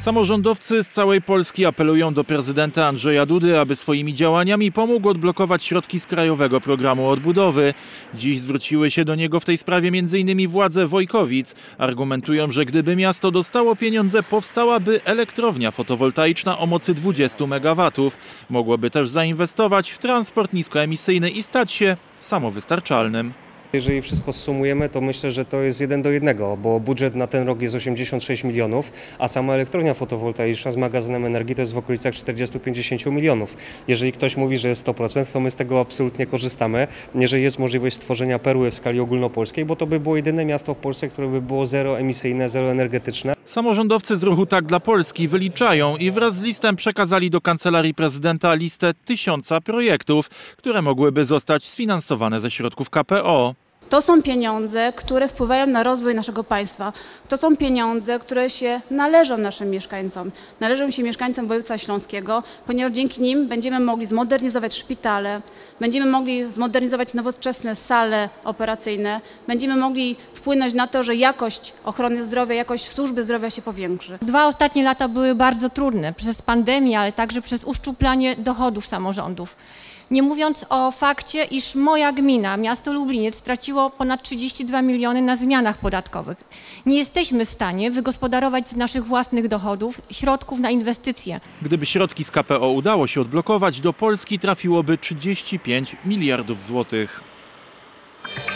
Samorządowcy z całej Polski apelują do prezydenta Andrzeja Dudy, aby swoimi działaniami pomógł odblokować środki z Krajowego Programu Odbudowy. Dziś zwróciły się do niego w tej sprawie m.in. władze Wojkowic. Argumentują, że gdyby miasto dostało pieniądze, powstałaby elektrownia fotowoltaiczna o mocy 20 MW. Mogłoby też zainwestować w transport niskoemisyjny i stać się samowystarczalnym. Jeżeli wszystko zsumujemy, to myślę, że to jest 1 do 1, bo budżet na ten rok jest 86 milionów, a sama elektrownia fotowoltaiczna z magazynem energii to jest w okolicach 40-50 milionów. Jeżeli ktoś mówi, że jest 100%, to my z tego absolutnie korzystamy, jeżeli jest możliwość stworzenia perły w skali ogólnopolskiej, bo to by było jedyne miasto w Polsce, które by było zeroemisyjne, zeroenergetyczne. Samorządowcy z ruchu Tak dla Polski wyliczają i wraz z listem przekazali do Kancelarii Prezydenta listę 1000 projektów, które mogłyby zostać sfinansowane ze środków KPO. To są pieniądze, które wpływają na rozwój naszego państwa. To są pieniądze, które się należą naszym mieszkańcom. Należą się mieszkańcom województwa śląskiego, ponieważ dzięki nim będziemy mogli zmodernizować szpitale, będziemy mogli zmodernizować nowoczesne sale operacyjne, będziemy mogli wpłynąć na to, że jakość ochrony zdrowia, jakość służby zdrowia się powiększy. 2 ostatnie lata były bardzo trudne przez pandemię, ale także przez uszczuplanie dochodów samorządów. Nie mówiąc o fakcie, iż moja gmina, miasto Lubliniec, straciło ponad 32 miliony na zmianach podatkowych. Nie jesteśmy w stanie wygospodarować z naszych własnych dochodów środków na inwestycje. Gdyby środki z KPO udało się odblokować, do Polski trafiłoby 35 miliardów złotych.